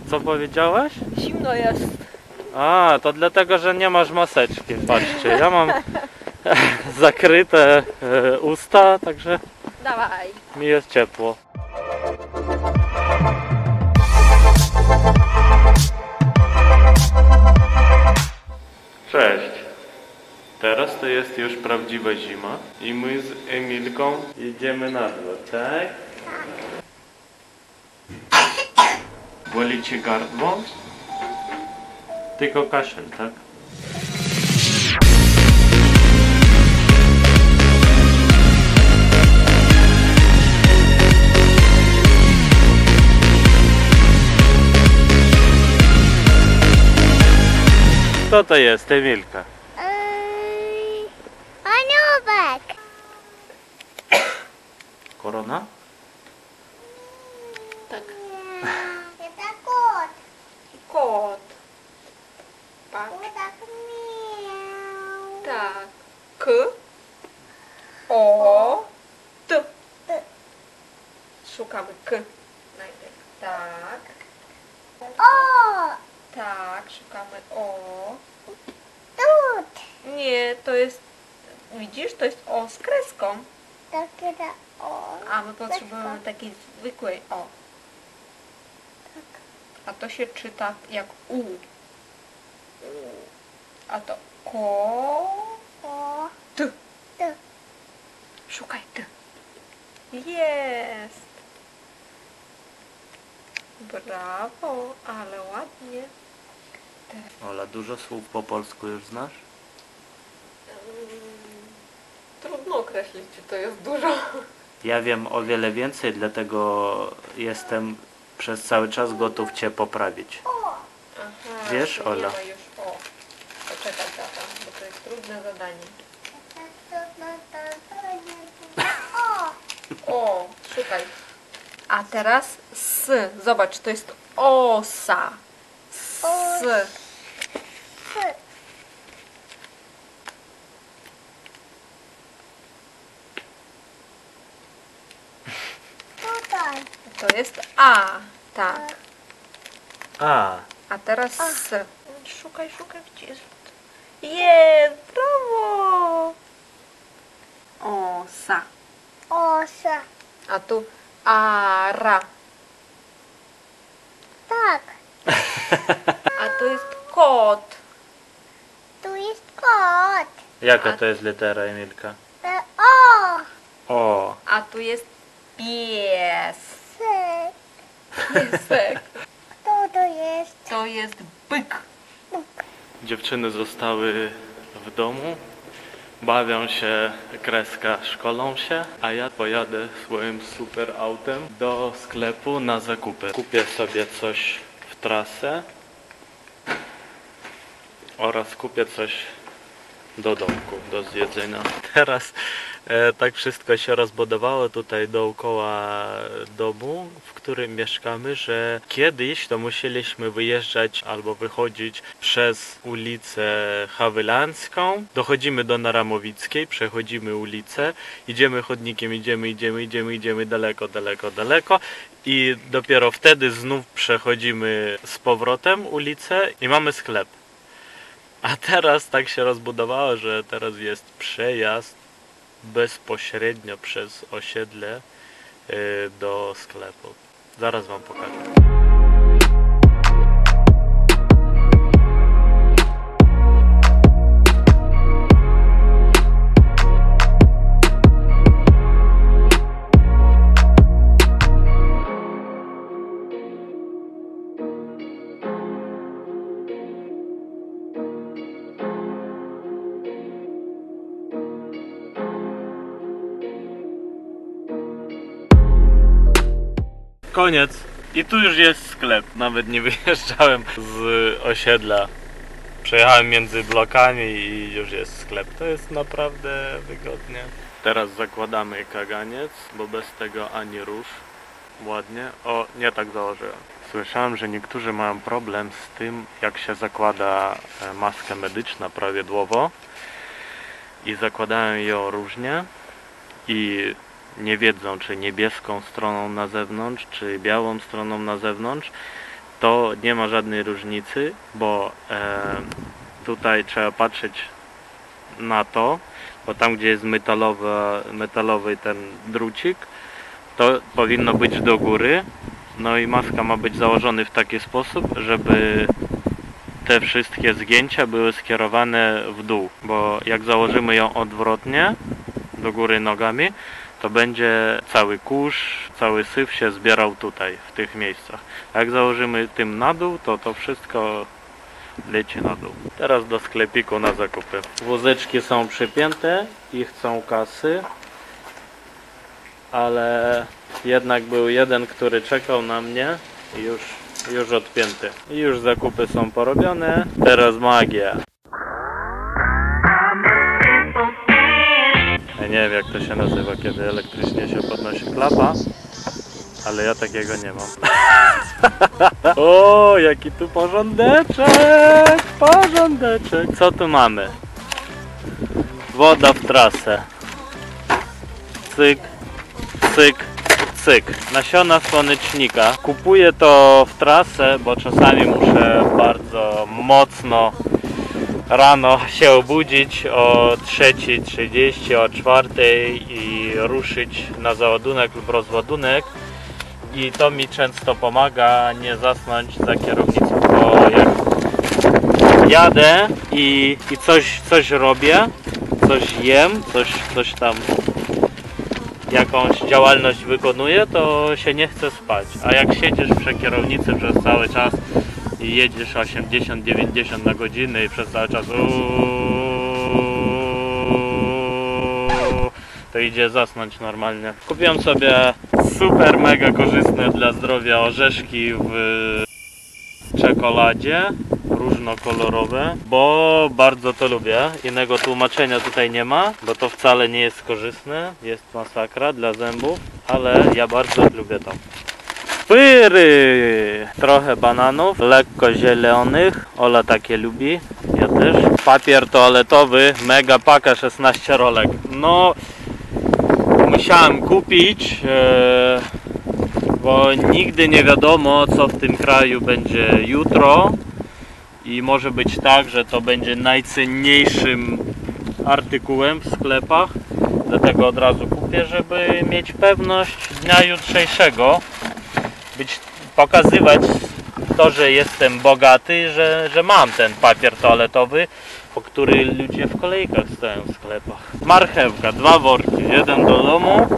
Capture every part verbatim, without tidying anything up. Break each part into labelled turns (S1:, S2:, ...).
S1: Co powiedziałaś?
S2: Zimno jest.
S1: A, to dlatego, że nie masz maseczki. Patrzcie, ja mam zakryte e, usta, także
S2: Dawaj.
S1: mi jest ciepło. Cześć. Teraz to jest już prawdziwa zima i my z Emilką idziemy na dwór, tak? Boli ci gardło? Tylko kaszel, tak? Co to jest, Emilka?
S3: Eee, aniołek.
S1: Korona?
S2: Tak.
S3: To kot.
S2: Kot. Tak.
S3: Tak miał.
S2: Tak. K. O. T. Szukamy K. Najpierw. Tak.
S3: O,
S2: Tak. Szukamy O.
S3: tut.
S2: Nie, to jest... Widzisz? To jest O z kreską.
S3: Takie da o.
S2: A my potrzebujemy takiej zwykłej O. A to się czyta jak U. A to Ko.
S3: O,
S2: T.
S3: t.
S2: Szukaj T. Jest. Brawo, ale ładnie.
S1: Ola, dużo słów po polsku już znasz?
S2: Trudno określić, czy to jest dużo.
S1: Ja wiem o wiele więcej, dlatego jestem przez cały czas gotów Cię poprawić.
S2: Aha,
S1: Wiesz,
S2: tu
S1: Ola?
S2: Nie ma już O. Poczekaj, tata, bo to jest trudne zadanie.
S3: O,
S2: O, szukaj. A teraz S. Zobacz, to jest osa. S.
S3: t. Tutaj.
S2: To jest A. Tak.
S1: A,
S2: A teraz S. Szukaj, szukaj, gdzie jest. Jest, brawo. Osa.
S3: Osa.
S2: A tu ara.
S3: Tak.
S2: A tu jest kot.
S3: Tu jest kot.
S1: jaka to jest litera, Emilka?
S3: E, o,
S1: O,
S2: A tu jest pies.
S3: syk.
S2: Piesek.
S3: Kto to jest?
S2: To jest byk.
S1: dziewczyny zostały w domu, bawią się, kreska, szkolą się, a ja pojadę swoim super autem do sklepu na zakupy. Kupię sobie coś w trasę oraz kupię coś do domku, do zjedzenia. Teraz e, tak wszystko się rozbudowało tutaj dookoła domu, w którym mieszkamy, że kiedyś to musieliśmy wyjeżdżać albo wychodzić przez ulicę Hawylańską. Dochodzimy do Naramowickiej, przechodzimy ulicę, idziemy chodnikiem, idziemy, idziemy, idziemy, idziemy daleko, daleko, daleko i dopiero wtedy znów przechodzimy z powrotem ulicę i mamy sklep. A teraz tak się rozbudowało, że teraz jest przejazd bezpośrednio przez osiedle y, do sklepu. Zaraz wam pokażę. Koniec. I tu już jest sklep. Nawet nie wyjeżdżałem z osiedla. Przejechałem między blokami i już jest sklep. To jest naprawdę wygodnie. Teraz zakładamy kaganiec, bo bez tego ani rusz. Ładnie. O, nie tak założyłem. Słyszałem, że niektórzy mają problem z tym, jak się zakłada maskę medyczną prawidłowo. I zakładają ją różnie. I nie wiedzą, czy niebieską stroną na zewnątrz, czy białą stroną na zewnątrz. to nie ma żadnej różnicy, bo e, tutaj trzeba patrzeć na to, bo tam gdzie jest metalowy, metalowy ten drucik, to powinno być do góry, no i maska ma być założona w taki sposób, żeby te wszystkie zgięcia były skierowane w dół, bo jak założymy ją odwrotnie, do góry nogami, to będzie cały kurz, cały syf się zbierał tutaj, w tych miejscach. A jak założymy tym na dół, to to wszystko leci na dół. Teraz do sklepiku na zakupy. Wózeczki są przypięte i chcą kasy, ale jednak był jeden, który czekał na mnie i już, już odpięty. I już zakupy są porobione. Teraz magia. Ja nie wiem, jak to się nazywa, kiedy elektrycznie się podnosi klapa, ale ja takiego nie mam. O, jaki tu porządeczek! Porządeczek! Co tu mamy? Woda w trasę. Cyk, cyk, cyk. Nasiona słonecznika. Kupuję to w trasę, bo czasami muszę bardzo mocno rano się obudzić o trzeciej trzydzieści, o czwartej i ruszyć na załadunek lub rozładunek. I to mi często pomaga nie zasnąć za kierownicą, bo jak jadę i, i coś, coś robię, coś jem, coś, coś tam, jakąś działalność wykonuję, to się nie chce spać. A jak siedzisz przy kierownicy przez cały czas i jedziesz osiemdziesiąt dziewięćdziesiąt na godzinę i przez cały czas uuu, to idzie zasnąć normalnie. Kupiłem sobie super mega korzystne dla zdrowia orzeszki w czekoladzie, różnokolorowe, bo bardzo to lubię. Innego tłumaczenia tutaj nie ma, bo to wcale nie jest korzystne, jest masakra dla zębów, ale ja bardzo lubię to. Pyry! Trochę bananów, lekko zielonych, Ola takie lubi, ja też. Papier toaletowy, mega paka, szesnaście rolek. No, musiałem kupić, e, bo nigdy nie wiadomo, co w tym kraju będzie jutro i może być tak, że to będzie najcenniejszym artykułem w sklepach, dlatego od razu kupię, żeby mieć pewność dnia jutrzejszego, być, pokazywać to, że jestem bogaty, że, że mam ten papier toaletowy, po który ludzie w kolejkach stoją w sklepach. Marchewka, dwa worki, jeden do domu,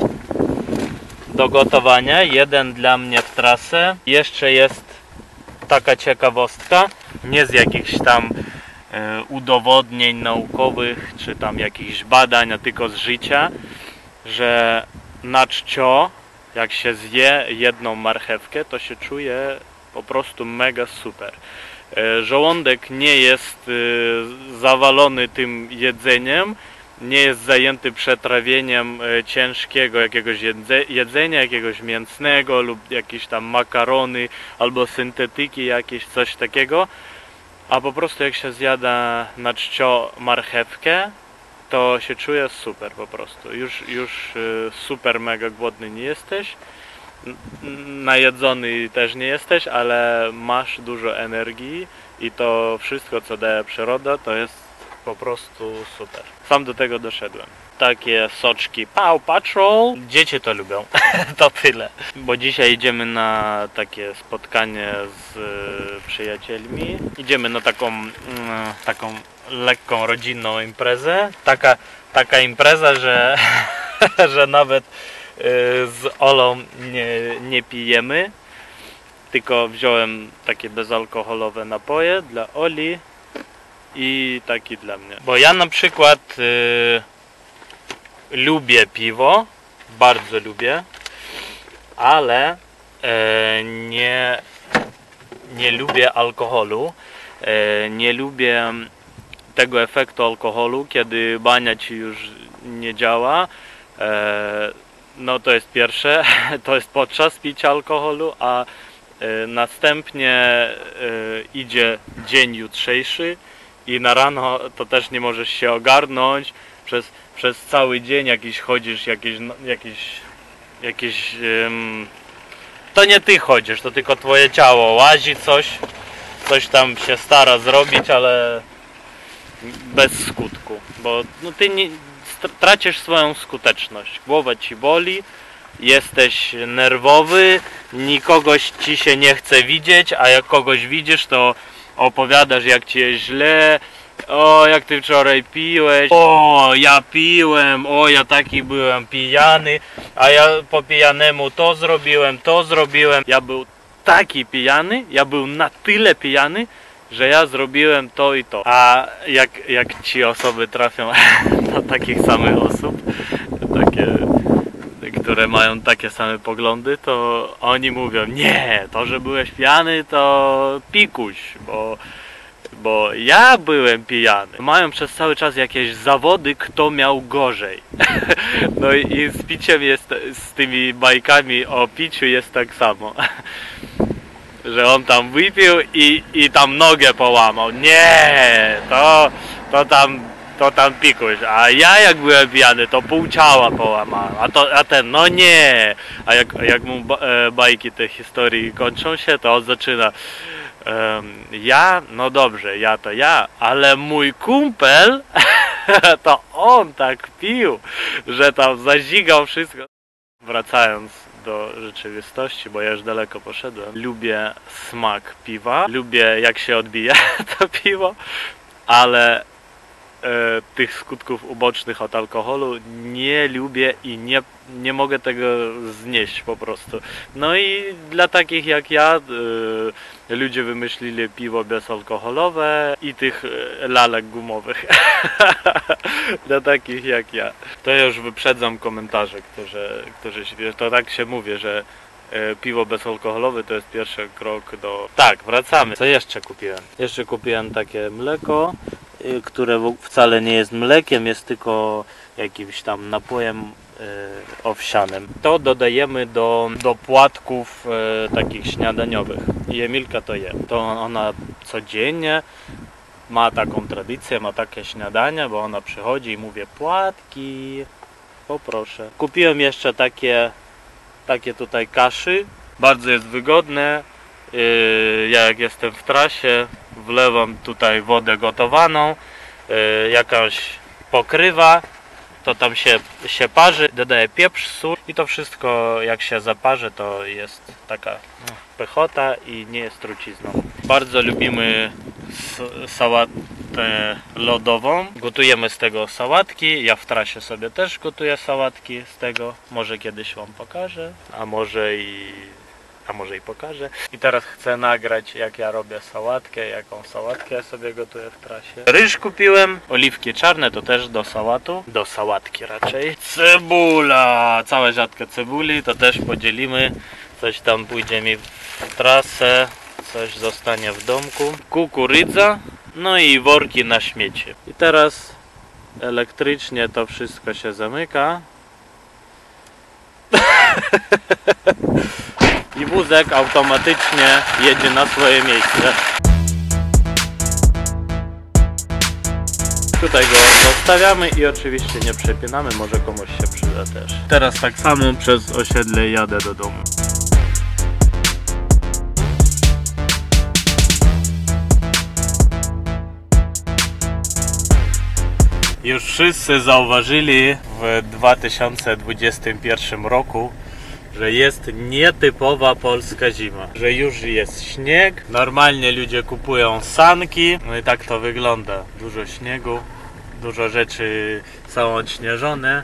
S1: do gotowania, jeden dla mnie w trasę. Jeszcze jest taka ciekawostka, nie z jakichś tam e, udowodnień naukowych, czy tam jakichś badań, a tylko z życia, że na czcio, jak się zje jedną marchewkę, to się czuje po prostu mega super. Żołądek nie jest zawalony tym jedzeniem, nie jest zajęty przetrawieniem ciężkiego jakiegoś jedzenia, jakiegoś mięsnego lub jakieś tam makarony albo syntetyki, jakieś coś takiego, a po prostu jak się zjada na czcio marchewkę, to się czuje super po prostu. Już, już super mega głodny nie jesteś, najedzony też nie jesteś, ale masz dużo energii i to wszystko, co daje przyroda, to jest po prostu super. Sam do tego doszedłem. Takie soczki Paw Patrol. Dzieci to lubią. To tyle. Bo dzisiaj idziemy na takie spotkanie z przyjacielmi. Idziemy na taką, taką lekką rodzinną imprezę. Taka, taka impreza, że, że nawet z Olą nie, nie pijemy, tylko wziąłem takie bezalkoholowe napoje dla Oli i taki dla mnie. Bo ja na przykład y, lubię piwo, bardzo lubię, ale y, nie, nie lubię alkoholu, y, nie lubię tego efektu alkoholu, kiedy bania ci już nie działa. Y, No to jest pierwsze, to jest podczas picia alkoholu, a y, następnie y, idzie dzień jutrzejszy i na rano to też nie możesz się ogarnąć, przez, przez cały dzień jakiś chodzisz, jakieś, jakieś, jakieś ym, to nie ty chodzisz, to tylko twoje ciało łazi coś, coś tam się stara zrobić, ale bez skutku, bo no ty nie, tracisz swoją skuteczność, głowa ci boli, jesteś nerwowy, nikogoś ci się nie chce widzieć, a jak kogoś widzisz, to opowiadasz, jak ci jest źle, o jak ty wczoraj piłeś, o ja piłem, o ja taki byłem pijany, a ja po pijanemu to zrobiłem, to zrobiłem. Ja był taki pijany, ja był na tyle pijany, że ja zrobiłem to i to. A jak, jak ci osoby trafią do takich samych osób, takie, które mają takie same poglądy, to oni mówią, nie, to, że byłeś pijany, to pikuś, bo, bo ja byłem pijany. Mają przez cały czas jakieś zawody, kto miał gorzej. No i, i z piciem jest, z tymi bajkami o piciu jest tak samo. Że on tam wypił i, i tam nogę połamał. Nie, to, to tam to tam pikuś, a ja jak byłem pijany, to pół ciała połamałem, a, to, a ten, no nie, a jak, jak mu ba, e, bajki te historii kończą się, to on zaczyna um, ja, no dobrze, ja to ja, ale mój kumpel, to on tak pił, że tam zazigał wszystko. Wracając do rzeczywistości, bo ja już daleko poszedłem, lubię smak piwa, lubię jak się odbija to piwo, ale e, tych skutków ubocznych od alkoholu nie lubię i nie, nie mogę tego znieść po prostu. No i dla takich jak ja e, ludzie wymyślili piwo bezalkoholowe i tych e, lalek gumowych. Dla takich jak ja. To ja już wyprzedzam komentarze, którzy, którzy to tak się mówi, że e, piwo bezalkoholowe to jest pierwszy krok do... Tak, wracamy. Co jeszcze kupiłem? Jeszcze kupiłem takie mleko, y, które wcale nie jest mlekiem, jest tylko jakimś tam napojem y, owsianym. To dodajemy do, do płatków y, takich śniadaniowych. I Emilka to je. To ona codziennie ma taką tradycję, ma takie śniadania, bo ona przychodzi i mówi płatki, poproszę. Kupiłem jeszcze takie, takie tutaj kaszy, bardzo jest wygodne. Yy, ja jak jestem w trasie, wlewam tutaj wodę gotowaną, yy, jakąś pokrywa, to tam się, się parzy, dodaję pieprz, sól i to wszystko jak się zaparzy, to jest taka no, pychota i nie jest trucizną. Bardzo lubimy sałatę lodową. Gotujemy z tego sałatki. Ja w trasie sobie też gotuję sałatki z tego. Może kiedyś wam pokażę, a może i a może i pokażę. I teraz chcę nagrać, jak ja robię sałatkę, jaką sałatkę ja sobie gotuję w trasie. Ryż kupiłem, oliwki czarne to też do sałatu, do sałatki raczej. Cebula, całe ziarnko cebuli, to też podzielimy. Coś tam pójdzie mi w trasę, coś zostanie w domku. Kukurydza, no i worki na śmieci. I teraz elektrycznie to wszystko się zamyka. I wózek automatycznie jedzie na swoje miejsce. Tutaj go zostawiamy i oczywiście nie przepinamy, może komuś się przyda też. Teraz tak samo przez osiedle jadę do domu. Już wszyscy zauważyli w dwa tysiące dwudziestym pierwszym roku, że jest nietypowa polska zima, że już jest śnieg, normalnie ludzie kupują sanki, no i tak to wygląda, dużo śniegu, dużo rzeczy są odśnieżone,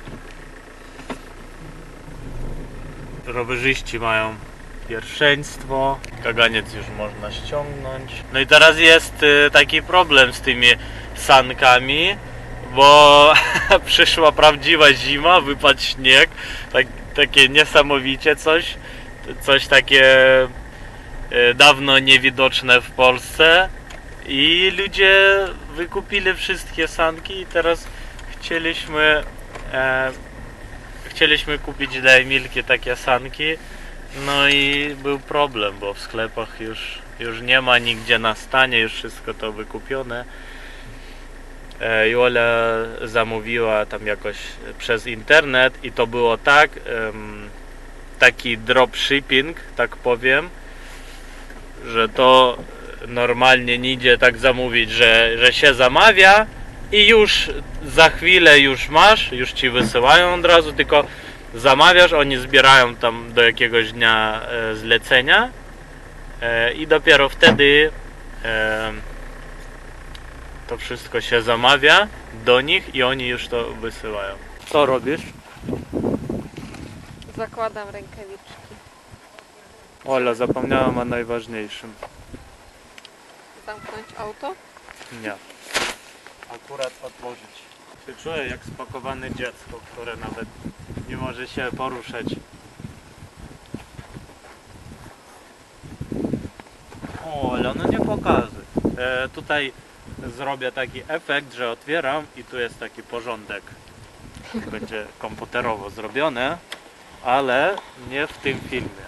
S1: rowerzyści mają pierwszeństwo, kaganiec już można ściągnąć. No i teraz jest taki problem z tymi sankami, bo przyszła prawdziwa zima, wypadł śnieg, tak, takie niesamowicie coś, coś takie e, dawno niewidoczne w Polsce i ludzie wykupili wszystkie sanki i teraz chcieliśmy e, chcieliśmy kupić dla Emilki takie sanki, no i był problem, bo w sklepach już, już nie ma nigdzie na stanie, już wszystko to wykupione. I Ola zamówiła tam jakoś przez internet i to było tak, taki dropshipping, tak powiem, że to normalnie nie idzie tak zamówić, że, że się zamawia i już za chwilę już masz, już ci wysyłają od razu, tylko zamawiasz, oni zbierają tam do jakiegoś dnia e, zlecenia e, i dopiero wtedy e, to wszystko się zamawia do nich i oni już to wysyłają. Co robisz?
S2: Zakładam rękawiczki.
S1: Ola, zapomniałam o najważniejszym.
S2: Zamknąć auto?
S1: Nie. Akurat otworzyć. Się czuję jak spakowane dziecko, które nawet nie może się poruszać. O, ale no nie pokazuj. E, tutaj zrobię taki efekt, że otwieram i tu jest taki porządek. Będzie komputerowo zrobione, ale nie w tym filmie.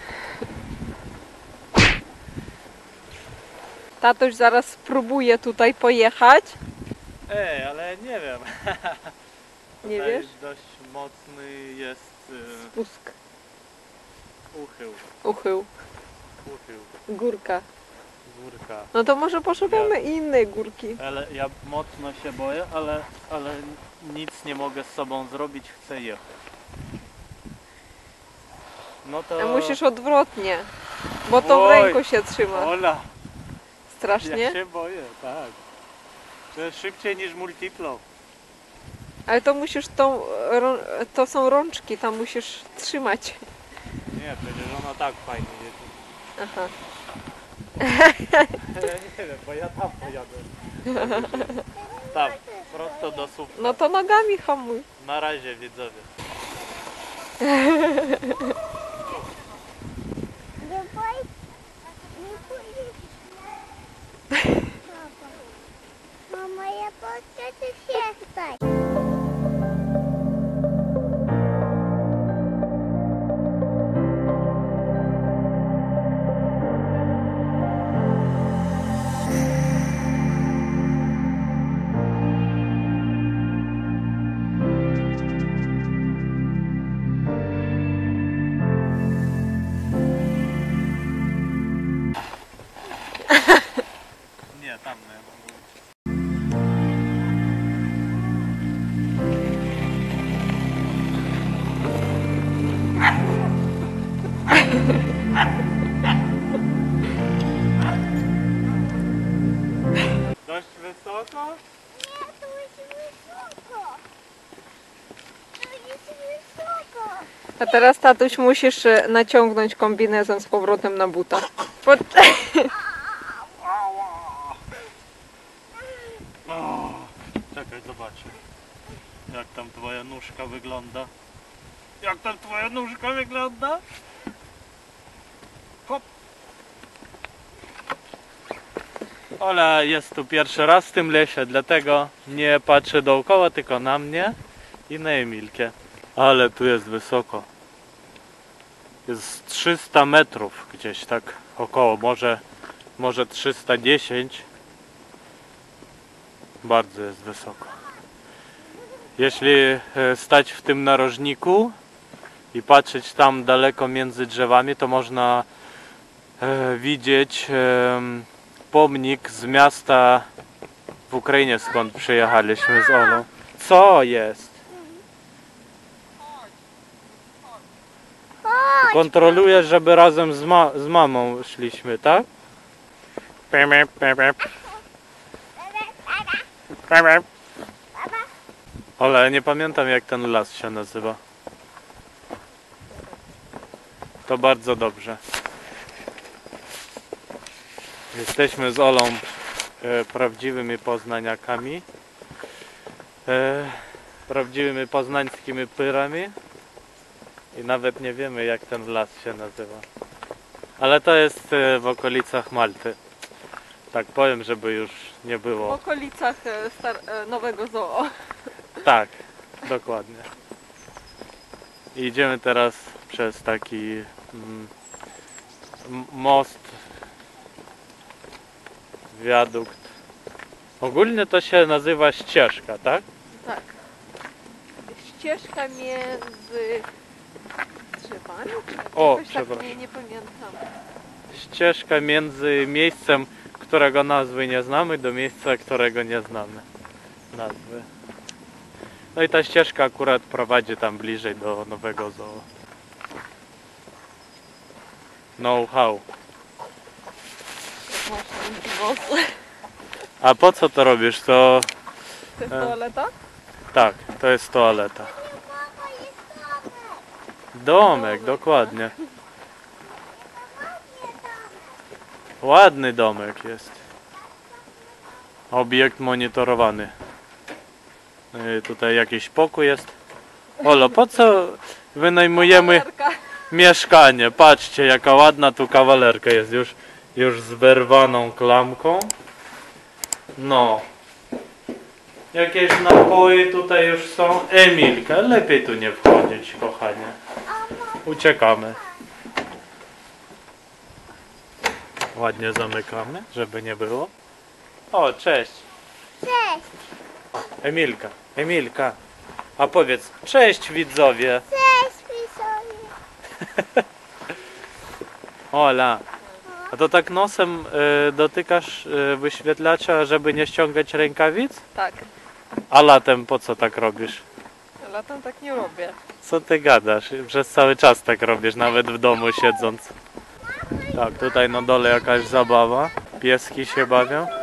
S2: Tatuś zaraz spróbuje tutaj pojechać.
S1: Ej, ale nie wiem.
S2: Nie
S1: Tutaj
S2: wiesz?
S1: dość mocny jest y,
S2: Spust.
S1: uchył.
S2: Uchył.
S1: Uchył.
S2: Górka.
S1: Górka.
S2: No to może poszukamy innej górki.
S1: Ale ja mocno się boję, ale, ale nic nie mogę z sobą zrobić, chcę jechać. No to...
S2: A musisz odwrotnie, bo to w
S1: Oj.
S2: ręku się trzyma.
S1: Ola,
S2: Strasznie.
S1: ja się boję, tak. To jest szybciej niż multiplo.
S2: Ale to musisz tą, rą- to są rączki, tam musisz trzymać.
S1: Nie, przecież ona tak fajnie jedzie.
S2: Aha.
S1: Ja nie wiem, bo ja tam pojadę. Tam, prosto do słupka.
S2: No to nogami hamuj.
S1: Na razie, widzowie.
S3: Nie boj, nie bój. Mama, ja chcę się spać.
S1: Nie, tam nie. Dość wysoko?
S3: Nie, tu jest wysoko. Tu jest wysoko.
S2: A teraz tatuś musisz e, naciągnąć kombinezon z powrotem na buta. Po...
S1: O, czekaj, zobaczę. Jak tam twoja nóżka wygląda? Jak tam twoja nóżka wygląda? Hop. Ola jest tu pierwszy raz w tym lesie, dlatego nie patrzy dookoła, tylko na mnie i na Emilkę. Ale tu jest wysoko. Jest trzysta metrów gdzieś tak około, może, może trzysta dziesięć. Bardzo jest wysoko. Jeśli e, stać w tym narożniku i patrzeć tam daleko między drzewami, to można e, widzieć e, pomnik z miasta w Ukrainie, skąd przyjechaliśmy z Olą. Co jest?
S3: Chodź.
S1: Kontroluję, żeby razem z, ma z mamą szliśmy, tak? Pep, pep, pep. Pep. Ale nie pamiętam, jak ten las się nazywa. To bardzo dobrze. Jesteśmy z Olą e, prawdziwymi poznaniakami. E, prawdziwymi poznańskimi pyrami. I nawet nie wiemy, jak ten las się nazywa. Ale to jest e, w okolicach Malty. Tak powiem, żeby już nie
S2: W
S1: było.
S2: okolicach e, star- e, nowego zoo.
S1: Tak, dokładnie. I idziemy teraz przez taki mm, m- most, wiadukt. Ogólnie to się nazywa ścieżka, tak?
S2: Tak. Ścieżka między drzewami. schodami? Czy
S1: O,
S2: jakoś tak
S1: przepraszam.
S2: nie, nie pamiętam.
S1: Ścieżka między miejscem, którego nazwy nie znamy, do miejsca, którego nie znamy nazwy. No i ta ścieżka akurat prowadzi tam bliżej do nowego zoo. Know-how.
S2: Jak masz ręki włosy.
S1: A po co to robisz? To
S2: To jest
S1: E.
S2: toaleta?
S1: tak, to jest toaleta.
S3: Mama, jest domek.
S1: Domek, dokładnie.
S3: Ładnie domek.
S1: Ładny domek jest. Obiekt monitorowany. Yy, tutaj jakiś pokój jest. Olo, po co wynajmujemy
S2: Kawalerka.
S1: mieszkanie? Patrzcie, jaka ładna tu kawalerka jest. Już, już z wyrwaną klamką. No. Jakieś napoje tutaj już są. Emilka, lepiej tu nie wchodzić, kochanie. Uciekamy. Ładnie zamykamy, żeby nie było. O, cześć.
S3: Cześć.
S1: Emilka, Emilka. A powiedz, cześć widzowie.
S3: Cześć, Pisowie.
S1: Ola. A to tak nosem y, dotykasz y, wyświetlacza, żeby nie ściągać rękawic?
S2: Tak,
S1: A latem po co tak robisz?
S2: latem tak nie robię.
S1: Co ty gadasz? Przez cały czas tak robisz, nawet w domu siedząc. Tak, tutaj na dole jakaś zabawa. Pieski się bawią.